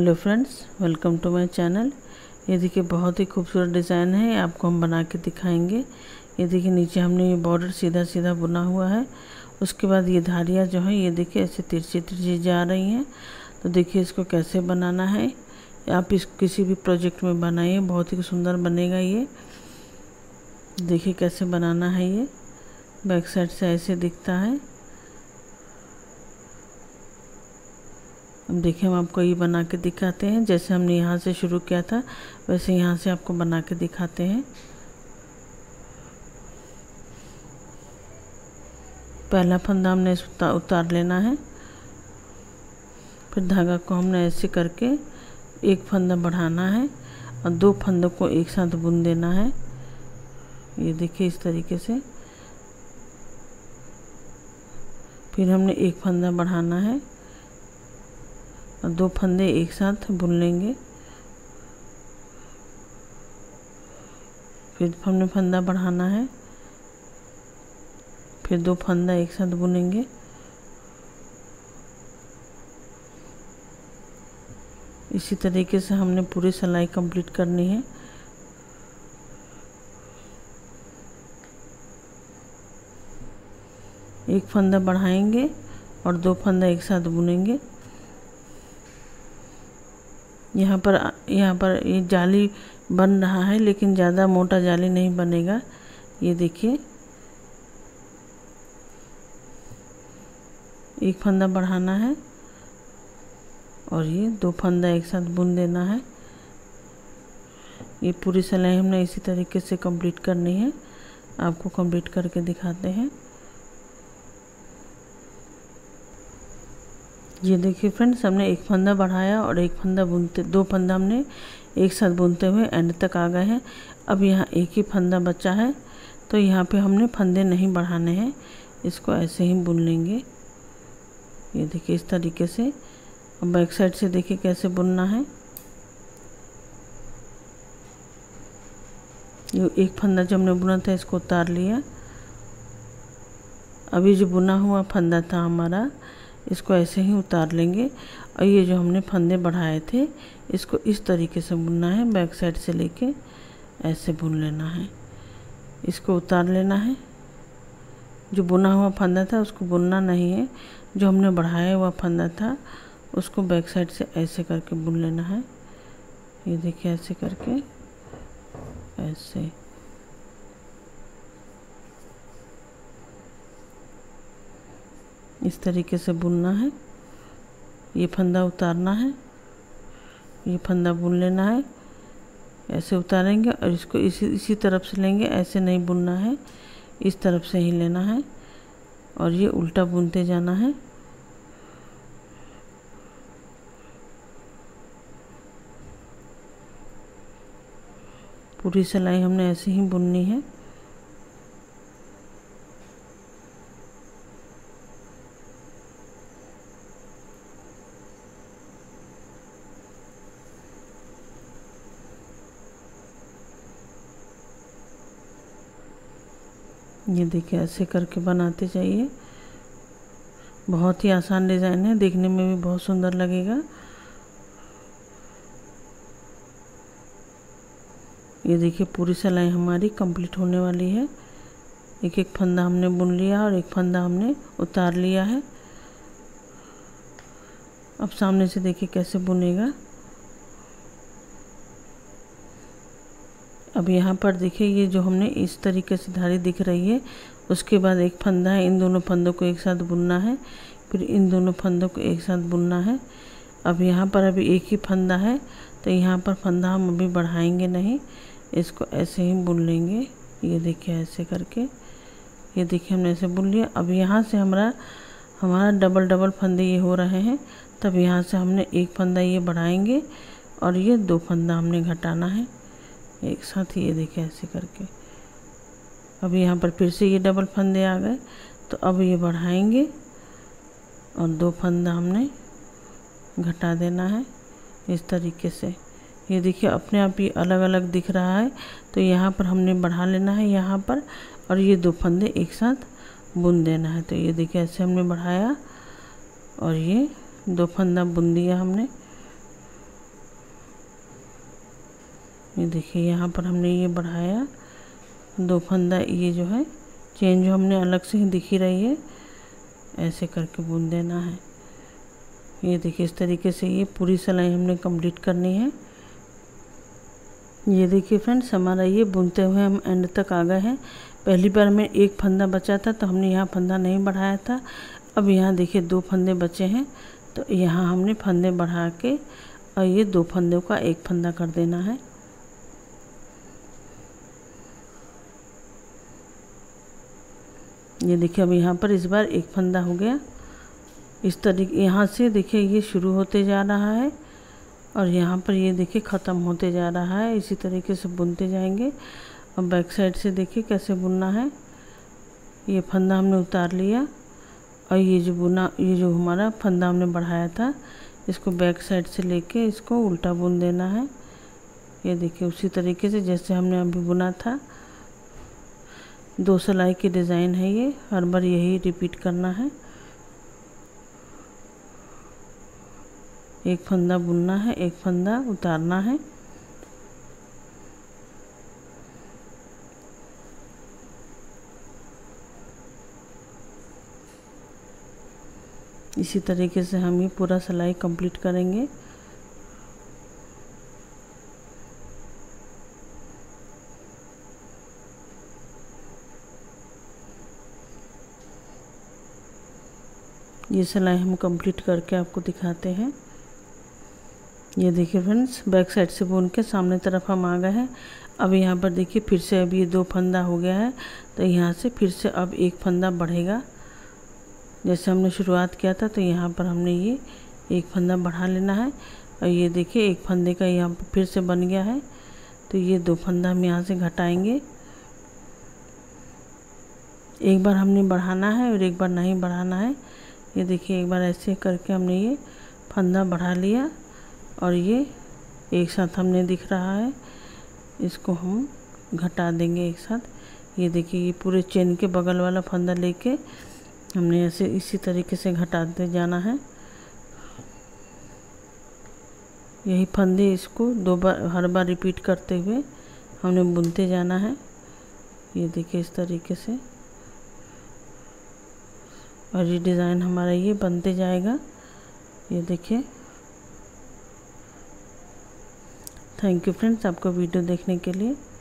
Hello friends, welcome to my channel. ये देखिए बहुत ही खूबसूरत डिज़ाइन है, आपको हम बना के दिखाएंगे। ये देखिए नीचे हमने ये बॉर्डर सीधा सीधा बुना हुआ है। उसके बाद ये धारियाँ जो है ये देखिए ऐसे तिरछी तिरछी जा रही हैं। तो देखिए इसको कैसे बनाना है, आप इस किसी भी प्रोजेक्ट में बनाइए, बहुत ही सुंदर बनेगा। ये देखिए कैसे बनाना है। ये बैक साइड से ऐसे दिखता है। अब देखिए हम आपको ये बना के दिखाते हैं। जैसे हमने यहाँ से शुरू किया था वैसे यहाँ से आपको बना के दिखाते हैं। पहला फंदा हमने उतार लेना है। फिर धागा को हमने ऐसे करके एक फंदा बढ़ाना है और दो फंदों को एक साथ बुन देना है। ये देखिए इस तरीके से। फिर हमने एक फंदा बढ़ाना है और दो फंदे एक साथ बुन लेंगे। फिर हमने फंदा बढ़ाना है, फिर दो फंदा एक साथ बुनेंगे। इसी तरीके से हमने पूरी सिलाई कंप्लीट करनी है। एक फंदा बढ़ाएंगे और दो फंदा एक साथ बुनेंगे। यहाँ पर ये जाली बन रहा है, लेकिन ज़्यादा मोटा जाली नहीं बनेगा। ये देखिए एक फंदा बढ़ाना है और ये दो फंदा एक साथ बुन देना है। ये पूरी सिलाई हमने इसी तरीके से कंप्लीट करनी है। आपको कंप्लीट करके दिखाते हैं। ये देखिए फ्रेंड्स, हमने एक फंदा बढ़ाया और एक फंदा बुनते, दो फंदा हमने एक साथ बुनते हुए एंड तक आ गए हैं। अब यहाँ एक ही फंदा बचा है, तो यहाँ पे हमने फंदे नहीं बढ़ाने हैं, इसको ऐसे ही बुन लेंगे। ये देखिए इस तरीके से। अब बैक साइड से देखिए कैसे बुनना है। ये एक फंदा जो हमने बुना था इसको उतार लिया। अभी जो बुना हुआ फंदा था हमारा, इसको ऐसे ही उतार लेंगे और ये जो हमने फंदे बढ़ाए थे इसको इस तरीके से बुनना है। बैक साइड से लेके ऐसे बुन लेना है, इसको उतार लेना है। जो बुना हुआ फंदा था उसको बुनना नहीं है, जो हमने बढ़ाया हुआ फंदा था उसको बैक साइड से ऐसे करके बुन लेना है। ये देखिए ऐसे करके ऐसे। इस तरीके से बुनना है। ये फंदा उतारना है, ये फंदा बुन लेना है। ऐसे उतारेंगे और इसको इसी तरफ से लेंगे, ऐसे नहीं बुनना है, इस तरफ से ही लेना है और ये उल्टा बुनते जाना है। पूरी सिलाई हमने ऐसे ही बुननी है। ये देखिए ऐसे करके बनाते जाइए। बहुत ही आसान डिज़ाइन है, देखने में भी बहुत सुंदर लगेगा। ये देखिए पूरी सिलाई हमारी कंप्लीट होने वाली है। एक एक फंदा हमने बुन लिया और एक फंदा हमने उतार लिया है। अब सामने से देखिए कैसे बुनेगा। अब यहाँ पर देखिए ये जो हमने इस तरीके से धारी दिख रही है, उसके बाद एक फंदा है, इन दोनों फंदों को एक साथ बुनना है, फिर इन दोनों फंदों को एक साथ बुनना है। अब यहाँ पर अभी एक ही फंदा है, तो यहाँ पर फंदा हम अभी बढ़ाएंगे नहीं, इसको ऐसे ही बुन लेंगे। ये देखिए ऐसे करके, ये देखिए हमने ऐसे बुन लिया। अब यहाँ से हमारा डबल डबल फंदे ये हो रहे हैं, तब यहाँ से हमने एक फंदा ये बढ़ाएंगे और ये दो फंदा हमने घटाना है एक साथ। ये देखिए ऐसे करके। अब यहाँ पर फिर से ये डबल फंदे आ गए, तो अब ये बढ़ाएंगे और दो फंदा हमने घटा देना है इस तरीके से। ये देखिए अपने आप ये अलग अलग दिख रहा है, तो यहाँ पर हमने बढ़ा लेना है यहाँ पर, और ये दो फंदे एक साथ बुन देना है। तो ये देखिए ऐसे हमने बढ़ाया और ये दो फंदा बुन दिया हमने। ये देखिए यहाँ पर हमने ये बढ़ाया, 2 फंदा ये जो है चेन जो हमने अलग से ही दिख ही रही है, ऐसे करके बुन देना है। ये देखिए इस तरीके से ये पूरी सिलाई हमने कंप्लीट करनी है। ये देखिए फ्रेंड्स, हमारा ये बुनते हुए हम एंड तक आ गए हैं। पहली बार में एक फंदा बचा था तो हमने यहाँ फंदा नहीं बढ़ाया था। अब यहाँ देखिए 2 फंदे बचे हैं, तो यहाँ हमने फंदे बढ़ा के और ये 2 फंदों का एक फंदा कर देना है। ये देखिए अब यहाँ पर इस बार एक फंदा हो गया। इस तरीके यहाँ से देखिए ये शुरू होते जा रहा है और यहाँ पर ये देखिए ख़त्म होते जा रहा है। इसी तरीके से बुनते जाएंगे। और बैक साइड से देखिए कैसे बुनना है। ये फंदा हमने उतार लिया और ये जो हमारा फंदा हमने बढ़ाया था, इसको बैक साइड से लेके इसको उल्टा बुन देना है। ये देखिए उसी तरीके से जैसे हमने अभी बुना था। 2 सिलाई की डिज़ाइन है ये, हर बार यही रिपीट करना है। एक फंदा बुनना है, एक फंदा उतारना है। इसी तरीके से हम ये पूरा सिलाई कंप्लीट करेंगे। ये सिलाई हम कंप्लीट करके आपको दिखाते हैं। ये देखिए फ्रेंड्स, बैक साइड से बुन के सामने तरफ हम आ गए हैं। अब यहाँ पर देखिए फिर से अब ये 2 फंदा हो गया है, तो यहाँ से फिर से अब एक फंदा बढ़ेगा। जैसे हमने शुरुआत किया था, तो यहाँ पर हमने ये एक फंदा बढ़ा लेना है। और ये देखिए एक फंदे का यहाँ पर फिर से बन गया है, तो ये 2 फंदा हम यहाँ से घटाएंगे। एक बार हमने बढ़ाना है और एक बार नहीं बढ़ाना है। ये देखिए एक बार ऐसे करके हमने ये फंदा बढ़ा लिया और ये एक साथ हमने दिख रहा है, इसको हम घटा देंगे एक साथ। ये देखिए ये पूरे चेन के बगल वाला फंदा लेके हमने ऐसे इसी तरीके से घटाते जाना है। यही फंदे इसको 2 बार हर बार रिपीट करते हुए हमने बुनते जाना है। ये देखिए इस तरीके से, और ये डिज़ाइन हमारा ये बनते जाएगा। ये देखिए। थैंक यू फ्रेंड्स आपको वीडियो देखने के लिए।